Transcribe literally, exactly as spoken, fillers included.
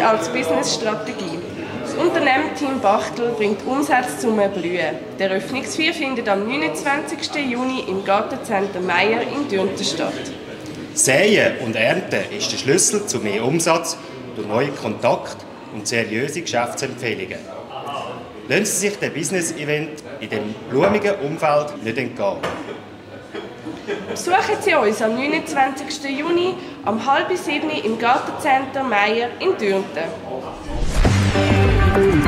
als Businessstrategie. Das Unternehmen Team Bachtel bringt Umsätze zum Blühen. Die Eröffnungsfeier findet am neunundzwanzigsten Juni im Gartencenter Meier in Dürnten statt. Säen und Ernten ist der Schlüssel zu mehr Umsatz durch neue Kontakte und seriöse Geschäftsempfehlungen. Lassen Sie sich dem Business-Event in dem blumigen Umfeld nicht entgehen. Besuchen Sie uns am neunundzwanzigsten Juni um halb sieben im Gartencenter Meier in Dürnten.